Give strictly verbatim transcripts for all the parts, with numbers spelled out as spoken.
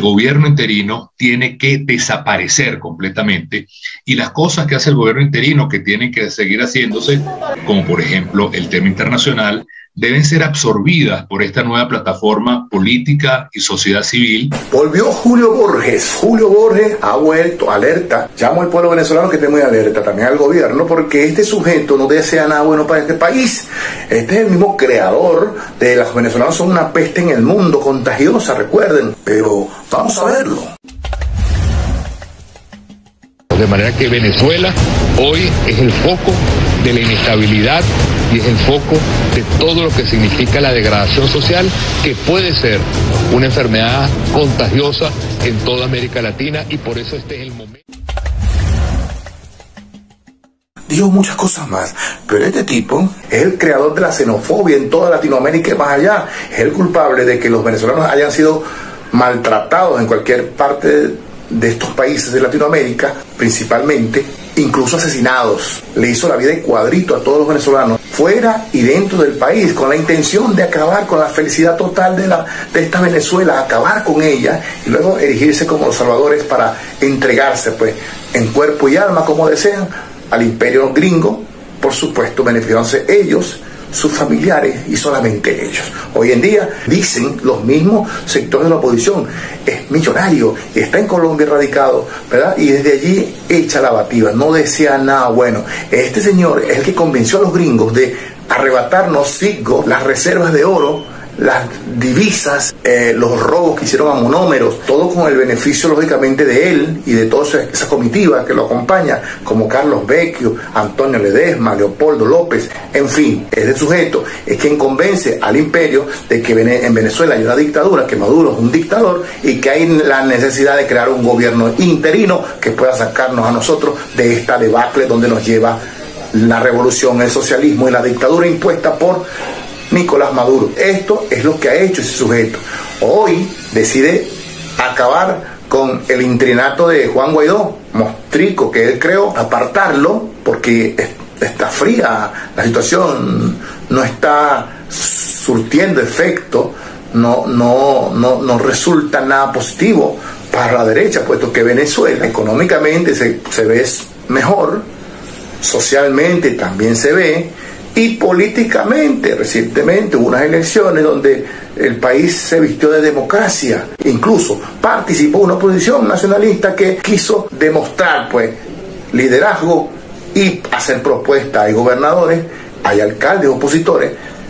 gobierno interino tiene que desaparecer completamente y las cosas que hace el gobierno interino que tienen que seguir haciéndose, como por ejemplo el tema internacional, deben ser absorbidas por esta nueva plataforma política y sociedad civil. Volvió Julio Borges. Julio Borges ha vuelto, alerta. Llamo al pueblo venezolano que esté muy alerta, también al gobierno, porque este sujeto no desea nada bueno para este país. Este es el mismo creador de los venezolanos son una peste en el mundo, contagiosa, recuerden. Pero vamos a verlo. De manera que Venezuela hoy es el foco de la inestabilidad y es el foco de todo lo que significa la degradación social, que puede ser una enfermedad contagiosa en toda América Latina, y por eso este es el momento. Dijo muchas cosas más, pero este tipo es el creador de la xenofobia en toda Latinoamérica y más allá. Es el culpable de que los venezolanos hayan sido maltratados en cualquier parte de de estos países de Latinoamérica, principalmente, incluso asesinados. Le hizo la vida de cuadrito a todos los venezolanos, fuera y dentro del país, con la intención de acabar con la felicidad total de, la, de esta Venezuela, acabar con ella, y luego erigirse como los salvadores para entregarse, pues, en cuerpo y alma, como desean, al imperio gringo, por supuesto, beneficiándose ellos, sus familiares y solamente ellos. Hoy en día dicen los mismos sectores de la oposición, es millonario, está en Colombia radicado, ¿verdad? Y desde allí echa la bativa, no desea nada bueno. Este señor es el que convenció a los gringos de arrebatarnos Citgo, las reservas de oro, las divisas, eh, los robos que hicieron a monómeros, todo con el beneficio lógicamente de él y de toda esa, esa comitiva que lo acompaña, como Carlos Vecchio, Antonio Ledesma, Leopoldo López, en fin, este sujeto es quien convence al imperio de que en Venezuela hay una dictadura, que Maduro es un dictador y que hay la necesidad de crear un gobierno interino que pueda sacarnos a nosotros de esta debacle donde nos lleva la revolución, el socialismo y la dictadura impuesta por Nicolás Maduro. Esto es lo que ha hecho ese sujeto. Hoy decide acabar con el interinato de Juan Guaidó, mostrico que él creó, apartarlo porque está fría la situación, no está surtiendo efecto, no, no, no, no resulta nada positivo para la derecha, puesto que Venezuela económicamente se, se ve mejor, socialmente también se ve, y políticamente, recientemente hubo unas elecciones donde el país se vistió de democracia. Incluso participó una oposición nacionalista que quiso demostrar, pues, liderazgo y hacer propuestas. Hay gobernadores, hay alcaldes opositores,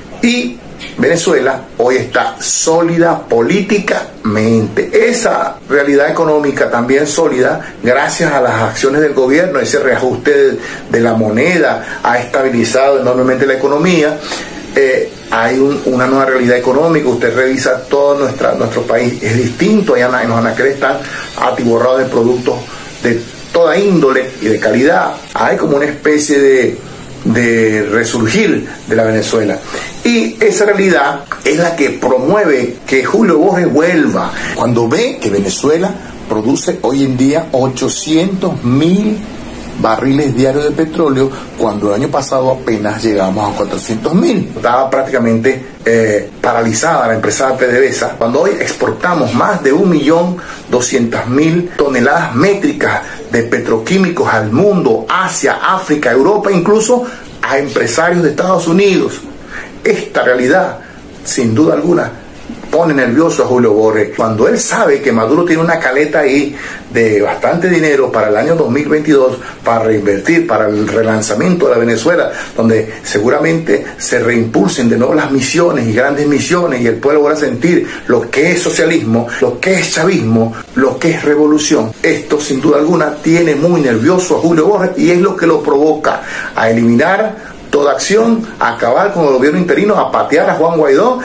y Venezuela hoy está sólida políticamente. Esa realidad económica también sólida, gracias a las acciones del gobierno, ese reajuste de, de la moneda ha estabilizado enormemente la economía. Eh, hay un, una nueva realidad económica. Usted revisa todo nuestra, nuestro país, es distinto. Allá en los anaqueles están atiborrados de productos de toda índole y de calidad. Hay como una especie de de resurgir de la Venezuela, y esa realidad es la que promueve que Julio Borges vuelva. Cuando ve que Venezuela produce hoy en día ochocientos mil barriles diarios de petróleo, cuando el año pasado apenas llegamos a cuatrocientos mil. Estaba prácticamente eh, paralizada la empresa de PDVSA, cuando hoy exportamos más de un millón doscientas mil toneladas métricas de petroquímicos al mundo, Asia, África, Europa, incluso a empresarios de Estados Unidos. Esta realidad, sin duda alguna, pone nervioso a Julio Borges, cuando él sabe que Maduro tiene una caleta ahí de bastante dinero para el año dos mil veintidós para reinvertir, para el relanzamiento de la Venezuela, donde seguramente se reimpulsen de nuevo las misiones y grandes misiones, y el pueblo va a sentir lo que es socialismo, lo que es chavismo, lo que es revolución. Esto sin duda alguna tiene muy nervioso a Julio Borges, y es lo que lo provoca a eliminar toda acción, a acabar con el gobierno interino, a patear a Juan Guaidó,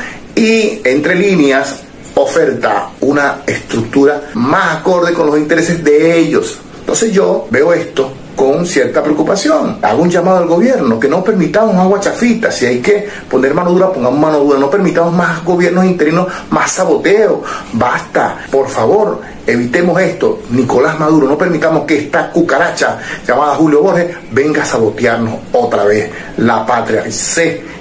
y entre líneas oferta una estructura más acorde con los intereses de ellos. Entonces yo veo esto con cierta preocupación. Hago un llamado al gobierno, que no permitamos más guachafitas. Si hay que poner mano dura, pongamos mano dura. No permitamos más gobiernos interinos, más saboteo. Basta, por favor, evitemos esto. Nicolás Maduro, no permitamos que esta cucaracha llamada Julio Borges venga a sabotearnos otra vez la patria. Sé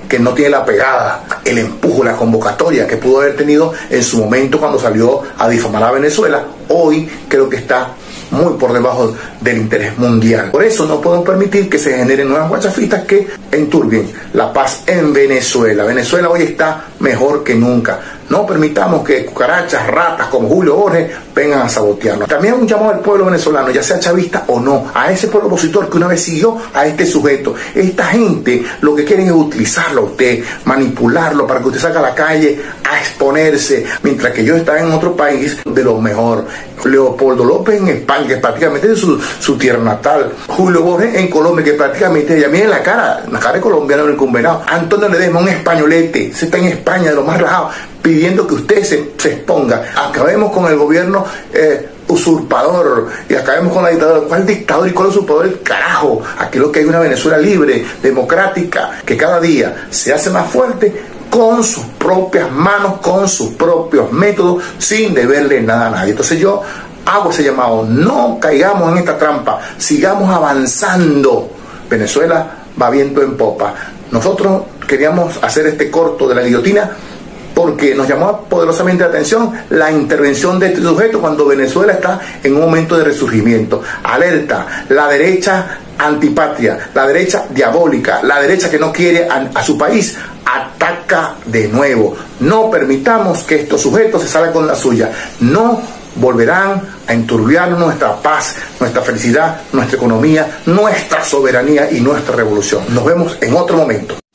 que no tiene la pegada, el empujo, la convocatoria que pudo haber tenido en su momento cuando salió a difamar a Venezuela, hoy creo que está muy por debajo del interés mundial. Por eso no podemos permitir que se generen nuevas guachafistas que enturbien la paz en Venezuela. Venezuela hoy está mejor que nunca. No permitamos que cucarachas, ratas como Julio Borges vengan a sabotearnos. También un llamado al pueblo venezolano, ya sea chavista o no, a ese pueblo opositor que una vez siguió a este sujeto. Esta gente lo que quieren es utilizarlo a usted, manipularlo para que usted salga a la calle a exponerse, mientras que yo estaba en otro país de lo mejor. Leopoldo López en España, que prácticamente es su, su tierra natal. Julio Borges en Colombia, que prácticamente, ya miren la cara, la cara de colombiano en el convenado. Antonio Ledesma, un españolete, se está en España de lo más relajado, pidiendo que usted se, se exponga. Acabemos con el gobierno eh, usurpador y acabemos con la dictadura. ¿Cuál dictador y cuál usurpador? El carajo. Aquí lo que hay una Venezuela libre, democrática, que cada día se hace más fuerte con sus propias manos, con sus propios métodos, sin deberle nada a nadie. Entonces yo hago ese llamado, no caigamos en esta trampa, sigamos avanzando. Venezuela va viento en popa. Nosotros queríamos hacer este corto de la guillotina porque nos llamó poderosamente la atención la intervención de este sujeto cuando Venezuela está en un momento de resurgimiento. Alerta, la derecha antipatria, la derecha diabólica, la derecha que no quiere a, a su país, ataca de nuevo. No permitamos que estos sujetos se salgan con la suya. No volverán a enturbiar nuestra paz, nuestra felicidad, nuestra economía, nuestra soberanía y nuestra revolución. Nos vemos en otro momento.